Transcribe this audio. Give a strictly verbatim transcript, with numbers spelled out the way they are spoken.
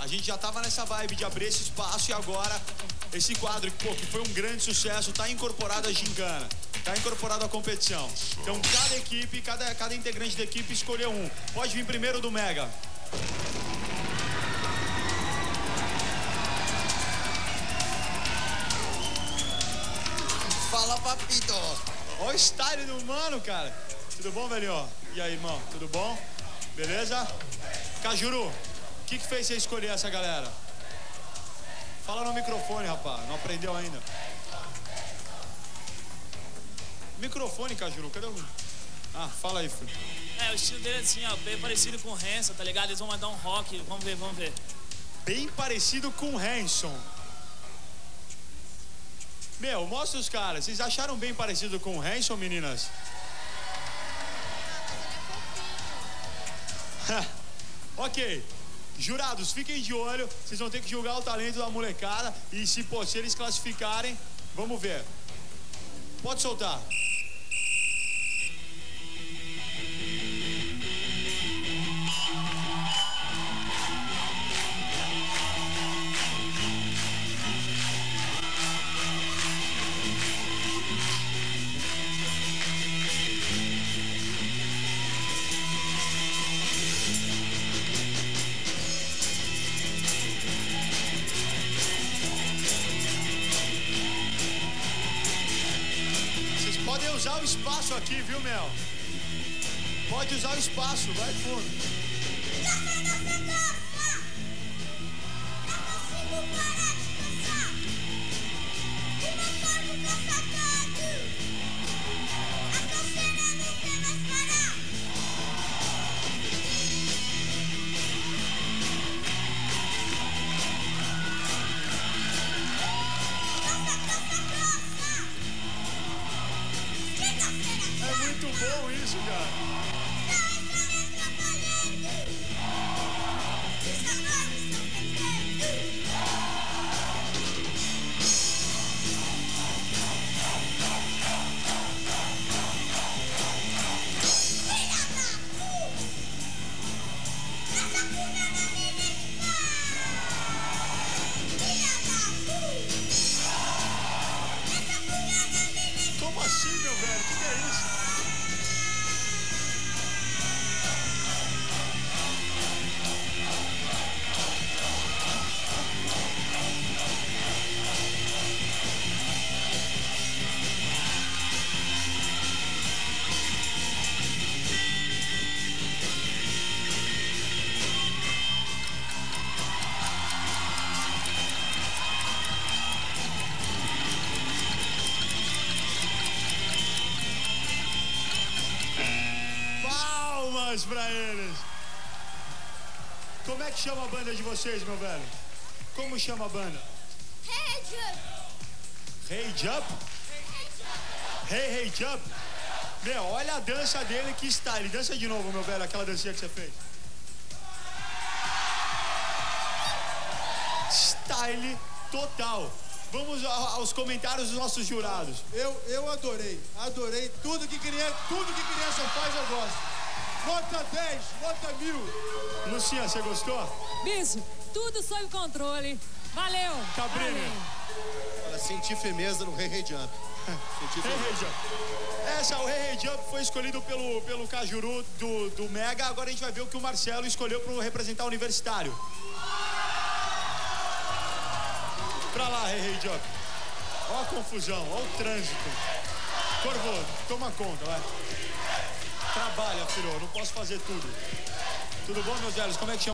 gente já tava nessa vibe de abrir esse espaço e agora esse quadro, pô, que foi um grande sucesso, tá incorporado à gincana, tá incorporado à competição. Então cada equipe, cada, cada integrante da equipe escolheu um. Pode vir primeiro do Mega. Fala, papito. Olha o style do mano, cara. Tudo bom, velho? E aí, irmão? Tudo bom? Beleza? Cajuru, o que que fez você escolher essa galera? Fala no microfone, rapaz. Não aprendeu ainda. Microfone, Cajuru. Cadê o... Ah, fala aí, filho. É, o estilo dele é assim, ó, bem parecido com o Hanson, tá ligado? Eles vão mandar um rock. Vamos ver, vamos ver. Bem parecido com o Hanson. Meu, mostra os caras. Vocês acharam bem parecido com o Hanson, meninas? Ok. Jurados, fiquem de olho. Vocês vão ter que julgar o talento da molecada. E se, pô, se eles classificarem, vamos ver. Pode soltar. Podem usar o espaço aqui, viu, Mel? Pode usar o espaço, vai fundo. É muito bom isso, cara. Como assim, meu velho? O que é isso? Palmas pra eles. Como é que chama a banda de vocês, meu velho? Como chama a banda? Hey Jump. Hey Jump? Hey Hey Jump? Meu, olha a dança dele, que style. Dança de novo, meu velho, aquela dancinha que você fez. Style total. Vamos aos comentários dos nossos jurados. Eu, eu adorei, adorei. Tudo que criança, tudo que criança faz, eu gosto. Nota dez, nota mil. Lucinha, você gostou? Bicho, tudo sob controle. Valeu. Cabrini. Olha, senti firmeza no Hey Hey Jump. Senti Hey firmeza. Hey Jump. Essa, o Hey Hey Jump foi escolhido pelo, pelo Cajuru do, do Mega. Agora a gente vai ver o que o Marcelo escolheu para representar o Universitário. Pra lá, Hey Hey Jump. Ó a confusão, ó o trânsito. Corvo, toma conta, vai. Trabalha, filho, eu não posso fazer tudo. Tudo bom, meus velhos? Como é que chama?